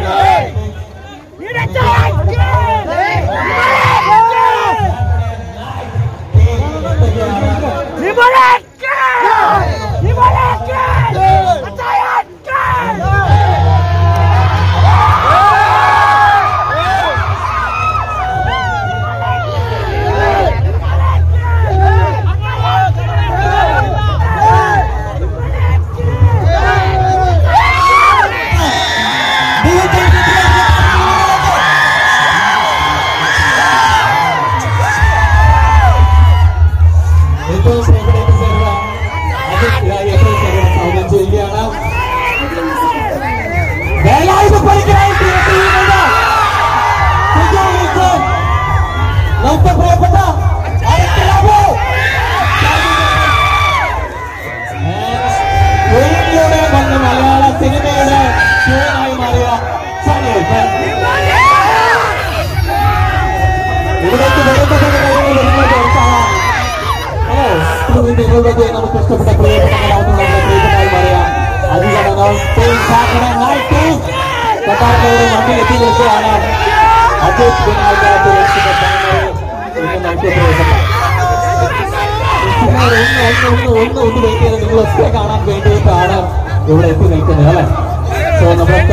കാണാൻ വേണ്ടിയിട്ടാണ് ഇവിടെ എത്തി നിൽക്കുന്നത് അല്ലെ. സോ നമ്മളൊക്കെ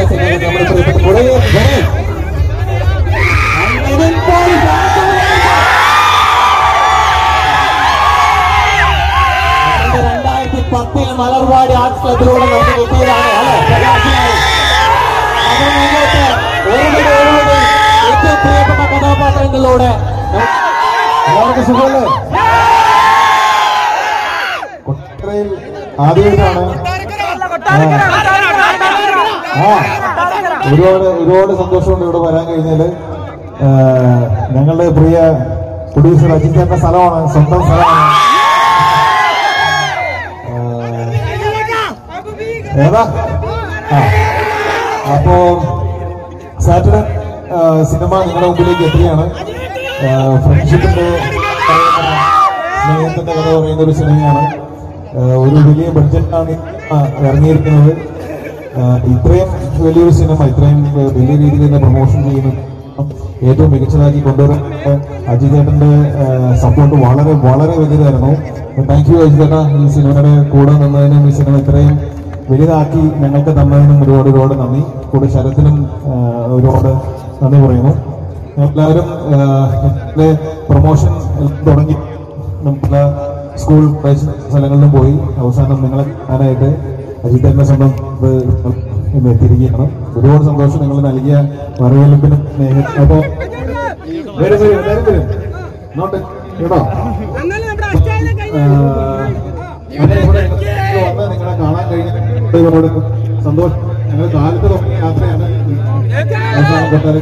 മലർവാടി ആർട്സ് ക്ലബിലൂടെ നമുക്ക് കിട്ടിയതാണ് അല്ലെ. ഏറ്റവും പ്രിയപ്പെട്ട കഥാപാത്രങ്ങളിലൂടെ എല്ലാവർക്കും സുഖമല്ലേ? കൊട്ടരയിൽ ആദ്യമായിട്ടാണ് ഒരുപാട് സന്തോഷമുണ്ട് ഇവിടെ വരാൻ കഴിഞ്ഞാല്. ഞങ്ങളുടെ പ്രിയ പ്രൊഡ്യൂസർ അജിത്തേന്റെ സ്ഥലമാണ്, സ്വന്തം സ്ഥലമാണ്. ഏതാ അപ്പോ സാറ്റർഡേ സിനിമ നിങ്ങളുടെ മുമ്പിലേക്ക് എത്തുകയാണ്. ഫ്രണ്ട്ഷിപ്പിന്റെ സ്നേഹത്തിന്റെ കഥ പറയുന്ന ഒരു സിനിമയാണ്. ഒരു വലിയ ബഡ്ജറ്റാണ് ഇറങ്ങിയിരിക്കുന്നത്. ഇത്രയും വലിയൊരു സിനിമ ഇത്രയും വലിയ രീതിയിൽ തന്നെ പ്രൊമോഷൻ ചെയ്യുന്നു, ഏറ്റവും മികച്ചതാക്കി കൊണ്ടുവരാൻ അജിതേട്ടന്റെ സപ്പോർട്ട് വളരെ വളരെ വലുതായിരുന്നു. താങ്ക് യു അജിതേട്ട, ഈ സിനിമയുടെ കൂടെ നിന്നതിനും ഈ സിനിമ ഇത്രയും വലുതാക്കി ഞങ്ങൾക്ക് തന്നതിനും ഒരുപാട് നന്ദി. കൂടെ ശരത്തിനും ഒരുപാട് നന്ദി പറയുന്നു. എല്ലാവരും പ്രൊമോഷൻ തുടങ്ങി പല സ്കൂൾ സ്ഥലങ്ങളിലും പോയി അവസാനം നിങ്ങളെ കാണാനായിട്ട് അജിതേട്ടന്റെ സ്വന്തം ഇന്ന് എത്തിയിരിക്കുകയാണ്. ഒരുപാട് സന്തോഷം നിങ്ങൾ നൽകിയ വരവേൽപ്പിനും സ്നേഹം. അപ്പോ വരും എല്ലാവരും വരും നോട്ട് കേട്ടോ. വന്ന് നിങ്ങളെ കാണാൻ കഴിഞ്ഞ സന്തോഷം. ഞങ്ങൾ കാലത്ത് തുടങ്ങിയ യാത്രയാണ് അവസാനം കൊട്ടാരം.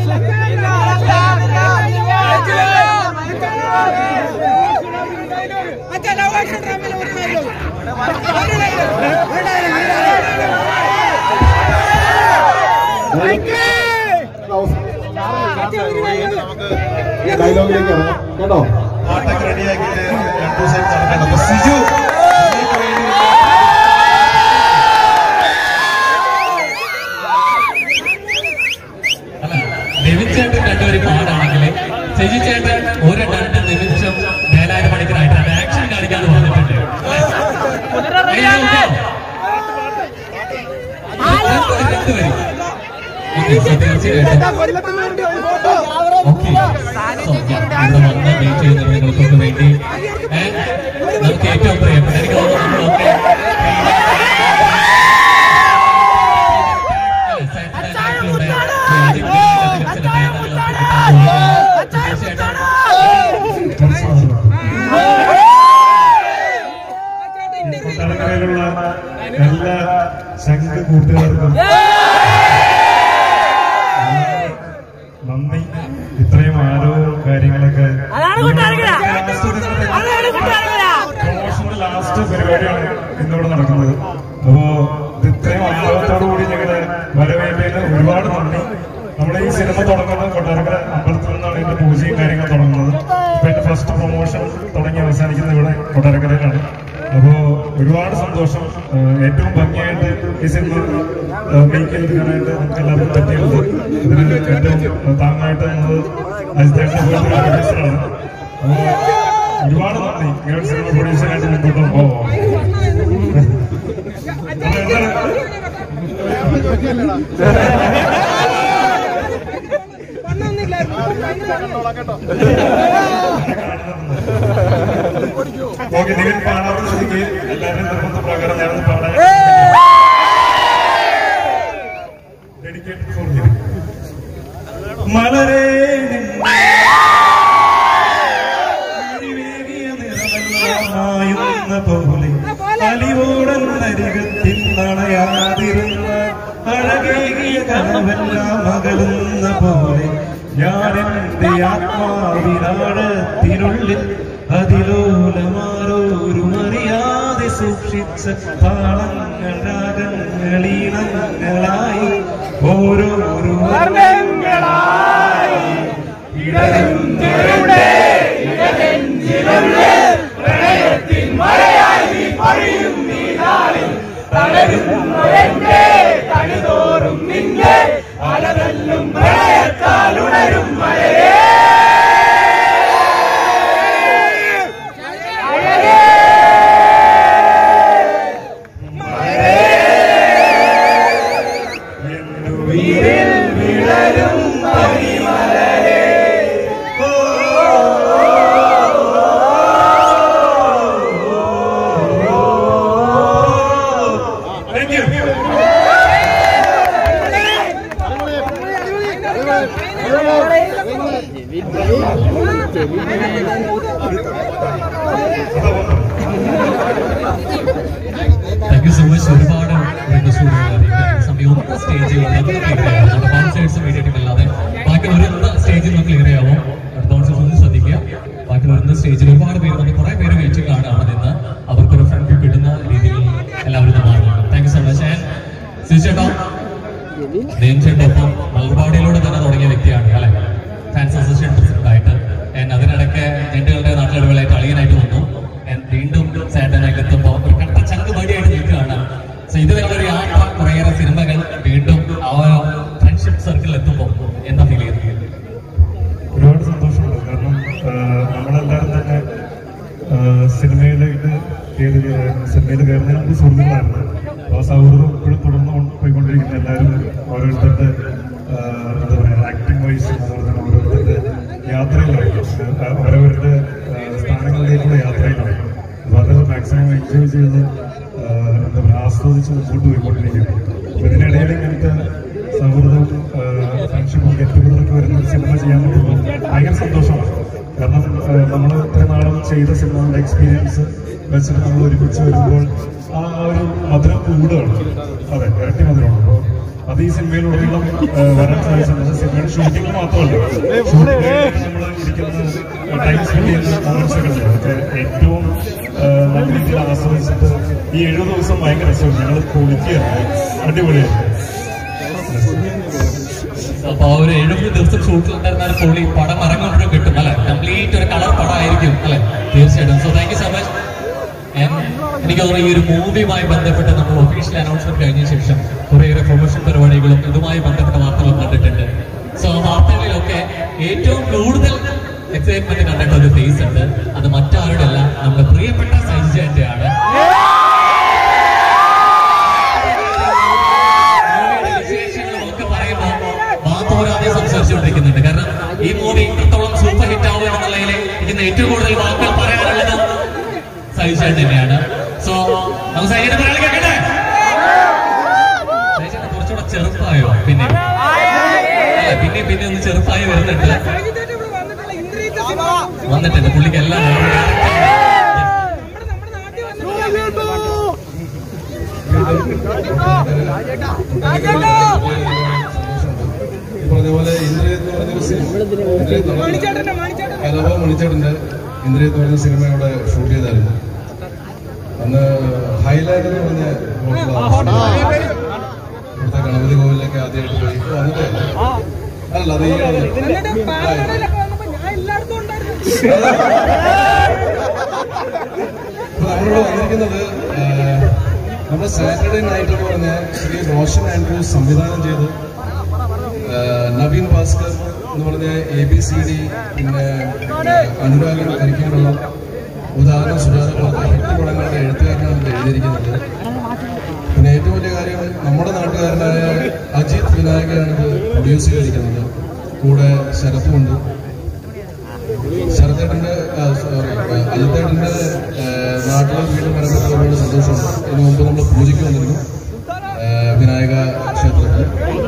ഡയലോഗിലേക്ക് ഇറങ്ങാം കേട്ടോ. പാട്ടൊക്കെ റെഡിയാക്കിയിട്ട് 2 ദിവസം നടക്കണം. സിജു നിമിച്ചേട്ടൻ രണ്ടുപേരും പാടാണെങ്കിൽ സിജു ചേട്ടൻ ഒരു 2 നിമിഷം 4000 മണിക്കൂറായിട്ടാണ് ആക്ഷൻ കാണിക്കാന്ന് പറഞ്ഞിട്ടുണ്ട്. നിങ്ങൾക്കൊക്കെ വേണ്ടി നമുക്ക് ഏറ്റവും പ്രിയപ്പെട്ട എനിക്ക് തോന്നുന്നു തലക്കരയിലുള്ള എല്ലാ സംഘ കൂട്ടുകാർക്കും നന്ദി. ഇത്രയും ആരവവും കാര്യങ്ങളൊക്കെ പ്രൊമോഷന്റെ ലാസ്റ്റ് പരിപാടിയാണ് ഇന്നിവിടെ നടക്കുന്നത്. അപ്പോ ഇത്രയും ആരവത്തോടു കൂടി ഞങ്ങളുടെ വരവേറ്റതിന് ഒരുപാട് നന്ദി. നമ്മുടെ ഈ സിനിമ തുടങ്ങുന്നത് കൊട്ടാരക്കര അമ്പലത്തിൽ നിന്നാണ് ഇതിന്റെ പൂജയും കാര്യങ്ങൾ തുടങ്ങുന്നത്. ഇപ്പൊ എന്റെ ഫസ്റ്റ് പ്രൊമോഷൻ തുടങ്ങി അവസാനിക്കുന്നത് ഇവിടെ കൊട്ടാരക്കരയിലാണ്. അപ്പോ ഒരുപാട് സന്തോഷം. ഏറ്റവും ഭംഗിയായിട്ട് ഈ സിനിമ മേക്ക് ചെയ്തെടുക്കാനായിട്ട് നമുക്ക് എല്ലാവർക്കും പറ്റിയുള്ളത്. ഇതിന് ഏറ്റവും താങ്ങായിട്ട് നമ്മൾ അജിത്തേട്ടനെ പോലത്തെ പ്രൊഡ്യൂസറാണ്. ഒരുപാട് നന്ദി. ഇങ്ങനെ സിനിമ പ്രൊഡ്യൂസറായിട്ട് മുമ്പോട്ട് പോവാം. ഓക്കെ, നിങ്ങൾ പാടാത്ത സ്ഥിതിക്ക് എല്ലാവരും നിർബന്ധ പ്രകാരം ഞാനൊന്ന് പാടാൻ ഡെഡിക്കേറ്റഡ് ഫോർ യു. മലരേ പോലെ അലിവോടരികത്തിൽ നണയാതിരുന്ന അഴകേകിയ കനവെല്ലാം മകളുന്ന പോലെ ഞാൻ എന്റെ ആത്മാവിനാഴത്തിനുള്ളിൽ അതിലോലമാരോരും അറിയാതെ സൂക്ഷിച്ച താളങ്ങൾ രാഗങ്ങളീണങ്ങളായി ഓരോരോ വർണ്ണങ്ങളായി പ്രണയത്തിൻ മഴയായി നീ പഴിയും നീ നാളിൽ തളരുന്നവന്റെ തണിതോറും നിന്റെ അലതല്ലും പ്രളയത്താൽ ഉണരും മഴയേ. Thank you so much. ഒരുപാട് സമയം ഒന്ന് സ്റ്റേജിൽ മീഡിയ ടീം അല്ലാതെ ബാക്കി ഒരു സ്റ്റേജിൽ നമുക്ക് ക്ലിയർ ചെയ്യാമോ? അടുത്ത ശ്രദ്ധിക്കുക. ബാക്കി വരുന്ന സ്റ്റേജിൽ ഒരുപാട് പേര് നമുക്ക് കുറെ പേര് വെയിറ്റിംഗ് ആണ് അവിടെ നിന്ന്. അവർക്കൊരു ഫ്രണ്ട് വ്യൂ കിട്ടുന്ന രീതിയിൽ എല്ലാവരും മാറുന്നുണ്ട്. Thank you so much. ചേട്ടാ ചേട്ടൊപ്പം മലർപാടിയിലൂടെ തന്നെ തുടങ്ങിയ വ്യക്തിയാണ് അല്ലെ, ഫാൻസ് അസോസിയേഷൻ പ്രസിഡന്റ് ആയിട്ട്. അതിനിടയ്ക്ക് ഞങ്ങളുടെ നാട്ടിലടികളായിട്ട് അളിയനായിട്ട് വന്നു. വീണ്ടും ചേട്ടനായിട്ട് എത്തുമ്പോൾ ഒരു കട്ട ചങ്ക് മടിയായിട്ട് നിൽക്കുകയാണ്. സോ ഇതുവരെയുള്ള യാത്ര കുറേയേറെ സിനിമകൾ വീണ്ടും ആ ഫ്രണ്ട്ഷിപ്പ് സർക്കിളിൽ എത്തുമ്പോൾ എന്താ ഫീൽ ചെയ്യുന്നത്? ഒരുപാട് സന്തോഷമുണ്ട്. കാരണം നമ്മളെല്ലാവരും തന്നെ സിനിമയിൽ കയറുന്നതിന് മുമ്പ് സുഹൃത്തുക്കളായിരുന്നു. അപ്പോൾ സൗഹൃദം ഇപ്പോഴും തുടർന്ന് പോയിക്കൊണ്ടിരിക്കുന്ന എല്ലാവരും ഓരോരുത്തരുടെ എന്താ പറയുക ആക്ടിംഗ് വൈസും അതുപോലെ തന്നെ ഓരോരുത്തരുടെ യാത്രയിലായിരുന്നു, ഓരോരുത്തരുടെ സ്ഥാനങ്ങളിലേക്കുള്ള യാത്രയിലാണ്. അപ്പോൾ അത് മാക്സിമം എൻജോയ് ചെയ്ത് എന്താ പറയുക ആസ്വദിച്ച് മുമ്പോട്ട് പോയിക്കൊണ്ടിരിക്കുകയാണ്. അപ്പോൾ ഇതിനിടയിൽ ഇങ്ങനത്തെ സൗഹൃദവും ഫ്രണ്ട്ഷിപ്പും ഗെറ്റുഗതറൊക്കെ വരുന്ന ഒരു സിനിമ ചെയ്യാൻ പറ്റുമ്പോൾ ഭയങ്കര സന്തോഷമാണ്. കാരണം നമ്മൾ ഇത്രയും നാളും ചെയ്ത സിനിമകളുടെ എക്സ്പീരിയൻസ് വെച്ചിട്ട് നമ്മൾ ഒരുമിച്ച് വരുമ്പോൾ ആ ഒരു മധുരം കൂടുകയാണ്. അതെ, ഇരട്ടി മധുരമാണ്. അപ്പോൾ അത് ഈ സിനിമയിലുടനീളം വരാൻ സാധിച്ചിട്ടുണ്ട്. സിനിമയുടെ ഷൂട്ടിംഗ് മാത്രമല്ല, നമ്മൾ ഇരിക്കുന്ന ടൈം സ്പെൻഡ് ചെയ്യുന്ന മൊമെന്റ്സൊക്കെ ഉണ്ട്. അതൊക്കെ ഏറ്റവും നല്ല രീതിയിൽ ആസ്വദിച്ചിട്ട് ഈ 70 ദിവസം ഭയങ്കര രസമാണ്. ഞങ്ങൾ കുളിക്കുകയായിരുന്നു, അടിപൊളിയായിരുന്നു. അപ്പൊ ഒരു 70 ദിവസം ഷൂട്ടിലുണ്ടായിരുന്ന പൊളി പടം ഇറങ്ങുമ്പോഴും കിട്ടും അല്ലെ, കംപ്ലീറ്റ് ഒരു കളർ പടം ആയിരിക്കും അല്ലെ, തീർച്ചയായിട്ടും. So thank you so much. എനിക്ക് തോന്നുന്നു ഈ ഒരു മൂവിയുമായി ബന്ധപ്പെട്ട് നമ്മൾ ഒഫീഷ്യൽ അനൗൺസ്മെന്റ് കഴിഞ്ഞ ശേഷം കുറേയേറെ പ്രൊമോഷൻ പരിപാടികളും ഇതുമായി ബന്ധപ്പെട്ട വാർത്തകളും കണ്ടിട്ടുണ്ട്. സോ വാർത്തകളിലൊക്കെ ഏറ്റവും കൂടുതൽ എക്സൈറ്റ്മെന്റ് കണ്ടിട്ട ഒരു ഫേസ് ഉണ്ട്. അത് മറ്റാരുടെ അല്ല, നമ്മുടെ പ്രിയപ്പെട്ട സൈജന്റെയാണ്. വിശേഷങ്ങളൊക്കെ പറയുമ്പോൾ വാത്തോരാതെ സംസാരിച്ചുകൊണ്ടിരിക്കുന്നുണ്ട്. കാരണം ഈ മൂവി ഇത്രത്തോളം സൂപ്പർ ഹിറ്റ് ആവുക എന്നുള്ളതിൽ ഇതിന് ഏറ്റവും കൂടുതൽ വാക്കുകൾ പറയാനുള്ളത് സൈജൻ തന്നെയാണ്. സോ നമുക്ക് സൈജന്റെ പറയാൻ കേൾക്കട്ടെ. സൈജന്റെ കുറച്ചുകൂടെ ചെറുപ്പായോ പിന്നെ പിന്നെ ഒന്ന് ചെറുപ്പായി വരുന്നുണ്ട്. വന്നിട്ടുണ്ട് പുള്ളിക്ക് എല്ലാം പറഞ്ഞപോലെ കലവ മണിച്ചേട്ടന്റെ ഇന്ദ്രിയ എന്ന് പറഞ്ഞ സിനിമ ഇവിടെ ഷൂട്ട് ചെയ്തായിരുന്നു. അന്ന് ഹൈലൈറ്റ് എന്ന് പറഞ്ഞ ഇവിടുത്തെ ഗണപതി കോവിലേക്ക് ആദ്യമായിട്ട് പോയി വന്നിട്ട് അല്ല അത് നമ്മളിവിടെ വന്നിരിക്കുന്നത് നമ്മുടെ സാറ്റർഡേ നൈറ്റ് എന്ന് പറഞ്ഞാൽ ശ്രീ റോഷൻ ആൻഡ്രൂസ് സംവിധാനം ചെയ്ത് നവീൻ ഭാസ്കർ എന്ന് പറഞ്ഞ ABCD പിന്നെ അനുരാഗം കരിക്കാനുള്ള ഉദാഹരണം സുധാരണ പടങ്ങളുടെ എഴുത്തുകാരനാണ് ഇത് എഴുതിയിരിക്കുന്നത്. പിന്നെ ഏറ്റവും വലിയ കാര്യം നമ്മുടെ നാട്ടുകാരനായ അജിത് വിനായകനാണ് ഇത് പ്രൊഡ്യൂസ് ചെയ്തിരിക്കുന്നത്. കൂടെ ശരത്തുമുണ്ട്. ശരത്തേട്ടൻ്റെ അജിത്തേട്ടൻ്റെ നാട്ടിലെ വീണ്ടും വരാൻ ഒരുപാട് സന്തോഷമുണ്ട്. ഇതിനു മുമ്പ് നമ്മൾ പൂജയ്ക്ക് വന്നിരുന്നു വിനായക ക്ഷേത്രത്തിൽ.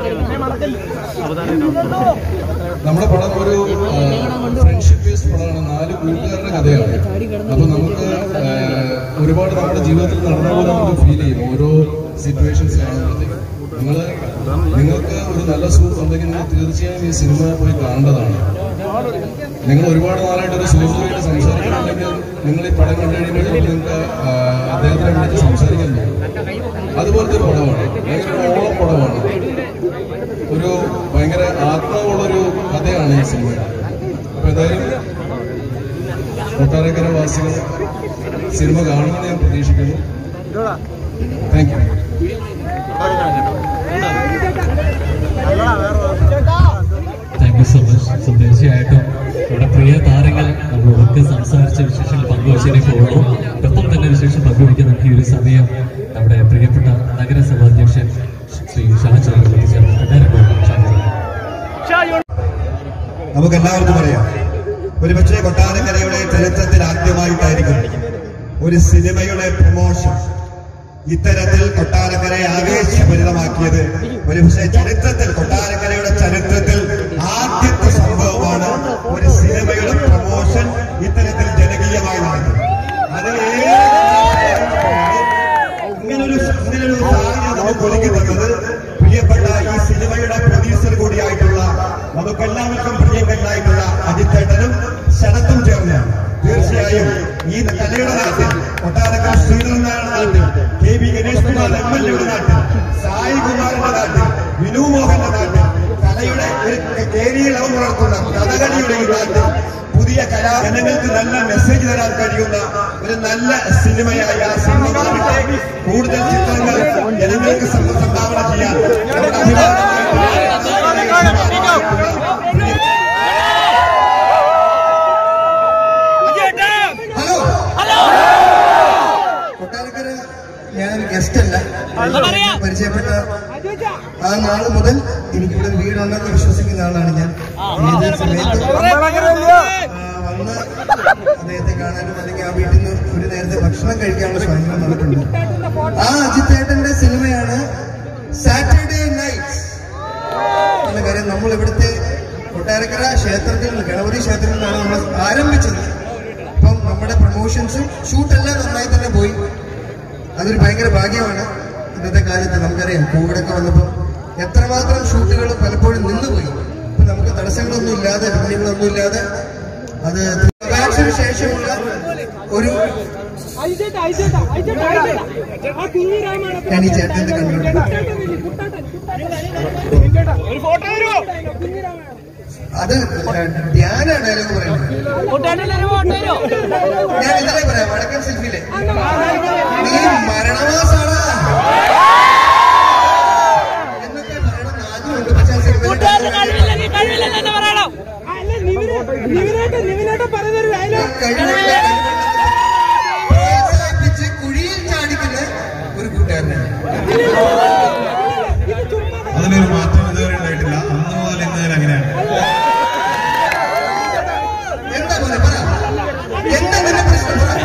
നമ്മുടെ പടം ഒരു ഫ്രണ്ട്ഷിപ്പ് ബേസ്ഡ് പടമാണ്. 4 കൂട്ടുകാരുടെ കഥയാണ്. അപ്പൊ നമുക്ക് ഒരുപാട് നമ്മുടെ ജീവിതത്തിൽ നടന്ന പോലെ നമുക്ക് ഫീൽ ചെയ്യും ഓരോ സിറ്റുവേഷൻസ് കാണുമ്പോഴത്തേക്കും. നിങ്ങൾക്ക് ഒരു നല്ല സുഹൃത്ത് ഉണ്ടെങ്കിൽ നിങ്ങൾ തീർച്ചയായും ഈ സിനിമ പോയി കാണേണ്ടതാണ്. നിങ്ങൾ ഒരുപാട് നാളായിട്ട് ഒരു സുഹൃത്തുമായിട്ട് സംസാരിക്കണമെങ്കിൽ നിങ്ങൾ ഈ പടം കണ്ടു കഴിയുമ്പോൾ നിങ്ങൾക്ക് അദ്ദേഹത്തിനെ വിളിച്ച് സംസാരിക്കാൻ തോന്നും. അതുപോലത്തെ ഒരു പടമാണ്. ഭയങ്കര ഓളം പടമാണ്. ഒരു ഭയങ്കര ആത്മാവുള്ളൊരു കഥയാണ് ഈ സിനിമ. അപ്പൊ എന്തായാലും കൊട്ടാരക്കര വാസികൾ സിനിമ കാണുമെന്ന് ഞാൻ പ്രതീക്ഷിക്കുന്നു. Thank you. Thank you so much. തീർച്ചയായിട്ടും നമ്മുടെ പ്രിയ താരങ്ങൾ നമ്മളൊക്കെ സംസാരിച്ച വിശേഷങ്ങൾ പങ്കുവച്ചതിനെ പോകുന്നു. ഒപ്പം തന്നെ വിശേഷം പങ്കുവയ്ക്കാൻ നമുക്ക് ഈ ഒരു സമയം നമ്മുടെ പ്രിയപ്പെട്ട നഗരസഭാ അധ്യക്ഷൻ ശ്രീ ഷാജോൻ നമുക്കെല്ലാവർക്കും അറിയാം. ഒരുപക്ഷെ കൊട്ടാരക്കരയുടെ ചരിത്രത്തിൽ ആദ്യമായിട്ടായിരിക്കും ഒരു സിനിമയുടെ പ്രൊമോഷൻ ഇത്തരത്തിൽ കൊട്ടാരക്കരയെ ആവേശഭരിതമാക്കിയത്. ഒരുപക്ഷെ ചരിത്രത്തിൽ കൊട്ടാരക്കരയുടെ ചരിത്രത്തിൽ ആദ്യത്തെ സംഭവമാണ് ഒരു സിനിമയുടെ പ്രൊമോഷൻ ഇത്തരത്തിൽ ജനകീയമായി നടന്നത്. അത് ഇങ്ങനൊരു സാഹചര്യം നമുക്ക് ഒരുക്കി തന്നത് പ്രിയപ്പെട്ട ഈ സിനിമയുടെ പ്രൊഡ്യൂസർ കൂടിയായിട്ടുള്ള നമുക്കെല്ലാവർക്കും പ്രിയങ്കരനായിട്ടുള്ള അജിത്തേട്ടനും ശരത്തും ചേർന്ന് തീർച്ചയായും ഈ കലയുടെ നാട്ടിൽ കൊട്ടാരക്കര ശ്രീധരനാരായണ നാട്ടിൽ KB ഗണേഷ് കുമാർ MLA-യുടെ നാട്ടിൽ സായികുമാറിന്റെ നാട്ടിൽ വിനു മോഹന്റെ നാട്ടിൽ കലയുടെ ഒരു കേരിയിളവ് വളർത്തുന്ന കഥകളിയുടെ ഈ നാട്ടിൽ പുതിയ കലാജനങ്ങൾക്ക് നല്ല മെസ്സേജ് തരാൻ കഴിയുന്ന ഒരു നല്ല സിനിമയായി ആ സിനിമ കൂടുതൽ ചിത്രങ്ങൾ ജനങ്ങൾക്ക് സംഭാവന ചെയ്യാൻ കൊട്ടാരക്കര ഞാൻ ഗസ്റ്റ് അല്ല, പരിചയപ്പെട്ട ആ നാള് മുതൽ എനിക്കിവിടെ വീടുണ്ടെന്ന് വിശ്വസിക്കുന്ന ആളാണ് ഞാൻ. ഏത് സമയത്ത് വന്ന് അദ്ദേഹത്തെ കാണാനും അല്ലെങ്കിൽ ആ വീട്ടിൽ നിന്ന് ഒരു നേരത്തെ ഭക്ഷണം കഴിക്കാനുള്ള ശ്രമങ്ങൾ നടക്കുന്നുണ്ട്. ആ അജിത്തേട്ടന്റെ സിനിമയാണ് സാറ്റർഡേ നൈറ്റ്സ് എന്ന കാര്യം. നമ്മൾ ഇവിടുത്തെ കൊട്ടാരക്കര ക്ഷേത്രത്തിൽ ഗണപതി ക്ഷേത്രത്തിൽ നിന്നാണ് നമ്മൾ ആരംഭിച്ചത്. അപ്പം നമ്മുടെ പ്രൊമോഷൻസും ഷൂട്ടെല്ലാം നന്നായി തന്നെ പോയി. അതൊരു ഭയങ്കര ഭാഗ്യമാണ്. ഇന്നത്തെ കാലത്ത് നമുക്കറിയാം കോവിഡൊക്കെ വന്നപ്പോൾ എത്രമാത്രം ഷൂട്ടുകൾ പലപ്പോഴും നിന്നുപോയി. ഇപ്പൊ നമുക്ക് തടസ്സങ്ങളൊന്നും ഇല്ലാതെ വിഘ്നങ്ങളൊന്നും ഇല്ലാതെ അത് വാക്സിന് ശേഷമുള്ള ഒരു ഞാൻ ഈ ചേട്ടന്റെ കണ്ടിട്ടുണ്ട്. അത് ധ്യാനാണ് ഡയലോഗ് പറയുന്നത്. ഞാൻ ഇന്നലെ പറയാം വടക്കൻ സെൽഫിയിലെ നീ മരണമാസാണ് എന്നൊക്കെ പറയണം ആദ്യമുണ്ട്. പക്ഷെ ആ സിനിമ കുഴിയിൽ ചാടിക്കുന്ന ഒരു കൂട്ടുകാരനാണ്. അതിനൊരു മാറ്റം ഇതുവരെ ഉണ്ടായിട്ടില്ല. അന്ന് മുതൽ ഇന്ന് വരെ അങ്ങനെയാണ്. എന്താ പോലെ പറ, എന്താ നിന്റെ പ്രശ്നം പറ.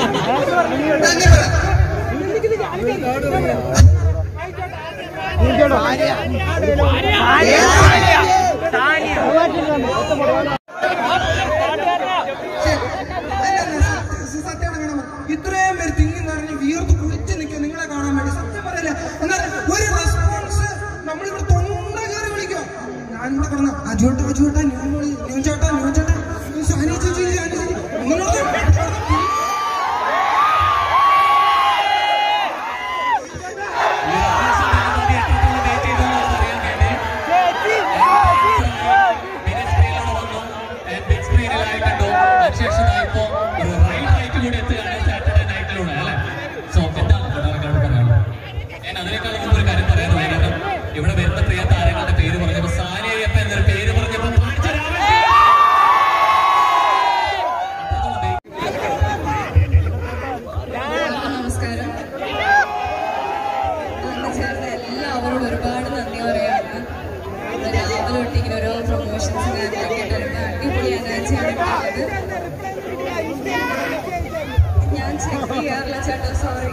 ഇത്രയും പേര് തിങ്ങി നിറഞ്ഞ് വീർത്ത് കുളിച്ച് നിൽക്കുക നിങ്ങളെ കാണാൻ വേണ്ടി. സത്യം പറയില്ല. എന്നാൽ ഒരു റെസ്പോൺസ് നമ്മളിവിടെ തൊണ്ട കയറി വിളിക്കും. ഞാനിവിടെ കിടന്ന് അജോട്ടാ അജോട്ടാ ന്യൂ ചേട്ടാ സാനി ചേച്ചി കൂടി എത്തുകയാണ് സാറ്റർഡേ നൈറ്റിലൂടെ അല്ലെ. സോ എന്താണ് പറയാനുള്ളത്? മുതൽ തൊട്ടിങ്ങനെ ഓരോ പ്രൊമോഷൻസ് അടിപൊളി എനർജിയാണ് ഞാൻ ചെക്ക് ചെയ്യാറില്ല ചേട്ടാ, സോറി.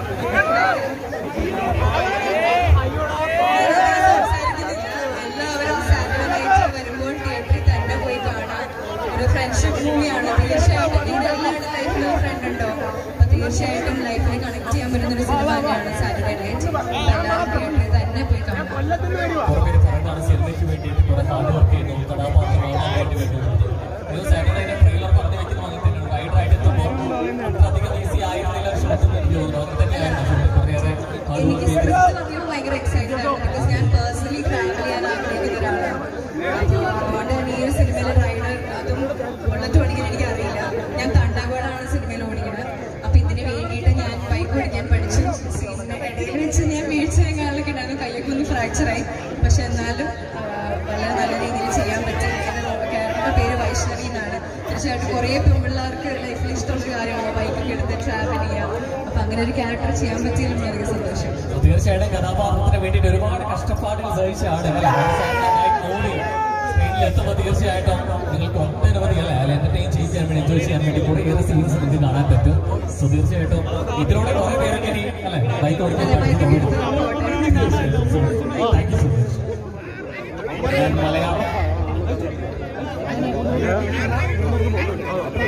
എല്ലാവരും സാറ്റർഡേ നൈറ്റ് വരുമ്പോൾ തിയേറ്ററിൽ തന്നെ പോയി കാണാം. ഒരു ഫ്രണ്ട്ഷിപ്പ് മൂവിയാണ്. തീർച്ചയായിട്ടും നിങ്ങളുടെ എല്ലാവരുടെ ലൈഫിൽ ഒരു ഫ്രണ്ട് ഉണ്ടോ? അപ്പൊ തീർച്ചയായിട്ടും ലൈഫിൽ കണക്ട് ചെയ്യാൻ പറ്റുന്ന ഒരു സിനിമ തന്നെയാണ് സാറ്റർഡേ നൈറ്റ്. എല്ലാവരും തിയേറ്ററിൽ തന്നെ പോയി കാണാം. സിനിമയ്ക്ക് വേണ്ടിയിട്ട് കുറെ ഹാർഡ് വർക്ക് ചെയ്യുന്നു, കഥാപാത്രങ്ങളാകാൻ വേണ്ടി വരുന്നത്. സാറ്റർഡേ ട്രെയിലർ പറഞ്ഞു വെക്കുന്ന പോലെ തന്നെ റൈഡറായിട്ട് എത്തുമ്പോൾ അധികം ഈസി ആയിരുന്നില്ല ഷോട്ട് എനിക്ക് തോന്നുന്നു. അത് തന്നെയായിരുന്നു എനിക്ക് ഭയങ്കര എക്സൈറ്റഡ് ആണ്. ബിക്കോസ് ഞാൻ പേഴ്സണലി ട്രാവൽ ചെയ്യാൻ ആഗ്രഹിക്കുന്ന ഒരാളാണ്. അപ്പോൾ അതുകൊണ്ട് തന്നെ ഈ ഒരു സിനിമയിലെ റൈഡർ അതും ബുള്ളറ്റ് ഓടിക്കാൻ എനിക്ക് അറിയില്ല. ഞാൻ തണ്ടാകോടാണ് സിനിമയിൽ ഓടിക്കുന്നത്. അപ്പൊ ഇതിന് വേണ്ടിയിട്ട് ഞാൻ ബൈക്ക് ഓടിക്കാൻ പഠിച്ചു. സീനിന്റെ ഇടയിൽ വെച്ച് ഞാൻ വീഴ്ച കാണലൊക്കെ ഉണ്ടായിരുന്നു. കയ്യൊക്കെ ഒന്ന് ഫ്രാക്ചറായി. പക്ഷെ എന്നാലും വളരെ നല്ല രീതിയിൽ ചെയ്യാൻ പറ്റി. ക്യാരക്ടറുടെ പേര് വൈഷ്ണവി എന്നാണ്. തീർച്ചയായിട്ടും കുറേ പെൺപിള്ളേർക്ക് ലൈഫിൽ ഇഷ്ടമുള്ള കാര്യമാണ് ബൈക്കൊക്കെ എടുത്ത് ട്രാവൽ ചെയ്യാം. അപ്പൊ അങ്ങനെ ഒരു ക്യാരക്ടർ ചെയ്യാൻ പറ്റിയതിലും വളരെ സന്തോഷം. തീർച്ചയായിട്ടും കഥാപാത്രത്തിന് വേണ്ടിയിട്ട് ഒരുപാട് കഷ്ടപ്പാടുകൾ സഹിച്ചാണ് സ്ക്രീനിലെത്തുമ്പോൾ തീർച്ചയായിട്ടും നിങ്ങൾക്ക് ഒട്ടനവധി എന്റർടൈൻ ചെയ്യാൻ വേണ്ടി എൻജോയ് ചെയ്യാൻ വേണ്ടി കുറേ ഏറെ സീൻസ് നിങ്ങൾക്ക് കാണാൻ പറ്റും. സോ തീർച്ചയായിട്ടും ഇതിലൂടെ കുറേ പേരൊക്കെ അല്ലെ ബൈക്ക് ഓടിക്കാൻ മലയാളം